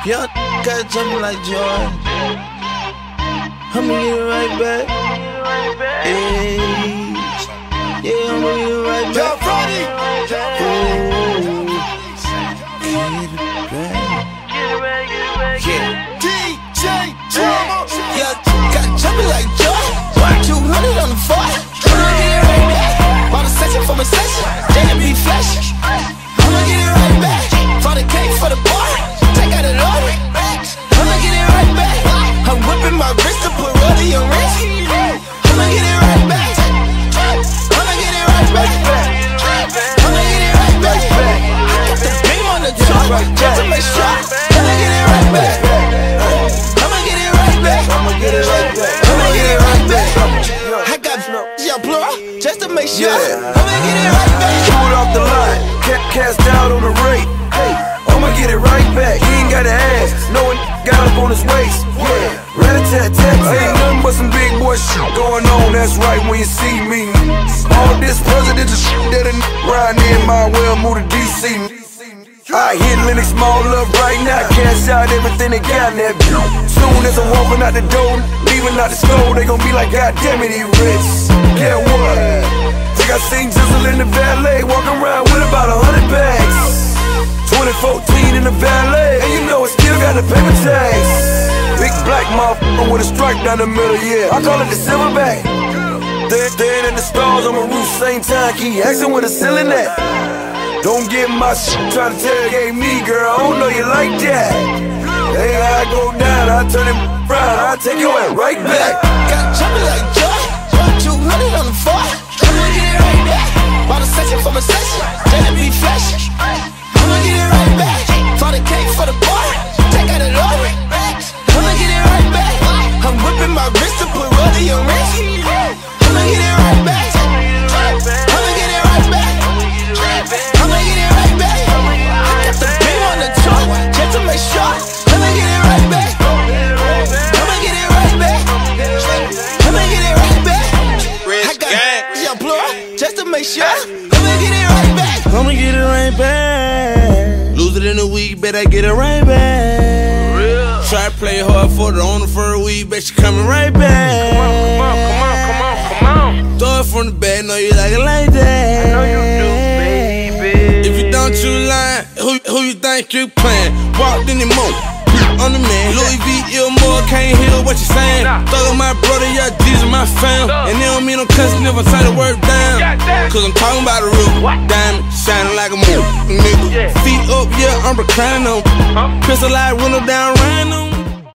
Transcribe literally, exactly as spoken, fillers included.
Young got jumping like Jordan. I'ma get it right back. Hey. Yeah, I'ma get it right back. Ooh. Get it back. Yeah. D J Drama. Yeah, got jumping like Jordan. two hundred on the floor. I'ma get it right back. Bought a section for my session. Then it be flesh. I'ma get it right back. For the cake, for the bar. Take out it all. I'ma get it right back. I'm whipping my wrist to put rollie on wrist. I'ma get it right back. I'ma get it right back. I'ma get it right back. I got the beam on the top just to make sure. I'ma get it right back. I'ma get it right back. I'ma get it right back. I'ma get it right back. I got your plural just to make sure. I'ma get it right back. Pull it off the line, cast out on the rate. I'ma get it right back. He ain't gotta ask. No one got up on his waist. Yeah, rat-a-tat-tat. Ain't nothing but some big boy shit going on. That's right when you see me. All this presidential shit that a riding in my well move to D C. I hit Lennox Mall up right now. Cash out everything they got in that view. Soon as I'm walking out the door, leaving out the store, they gon' be like, God damn it, he rich. Yeah, what? Think I seen Jizzle in the valet, walking around with about a hundred bags. twenty fourteen in the valet, and you know it still got the paper tags. Big black motherfucker with a stripe down the middle, yeah. I call it the silverback. Then in the stars on my roof, same time, keep asking where the ceiling at. Don't get my shit, try to tailgate me, girl, I don't know you like that. Hey, I go down, I turn it around, I take your ass right back. Got jumping like Joy, two hundred on the floor. I'ma get it right back. Bought a section for my session, then it be flesh. I'ma get it right back. For the cake, for the bar, take out it all. I'ma get it right back. I'm whipping my wrist to put rollie on wrist. I'ma get it right back. I'ma get it right back. I'ma get it right back. I got the beam on the top just to make sure. I'ma get it right back. I'ma get it right back. I'ma get it right back. I got your plural just to make sure. I'ma get it right back. I'ma get it right back. Lose it in a week, bet I get it right back. Real. Try to play hard for the owner for a week, bet you coming right back. Come on, come on, come on, come on, come on. Throw it from the back, know you like it like that. I know you do, baby. If you don't, you lying. Who, who you think you playing? Walked in the moon, on the man. Louis V, Ilmore, can't hear what you saying. Thug on my brother, yeah, Jesus, my fam. And they don't mean no cussing if I say the word down. Cause I'm talking about a roof, diamond, shining like a moon, nigga. Feet up, yeah, I'm reclining on. Crystal light, window down, rain on.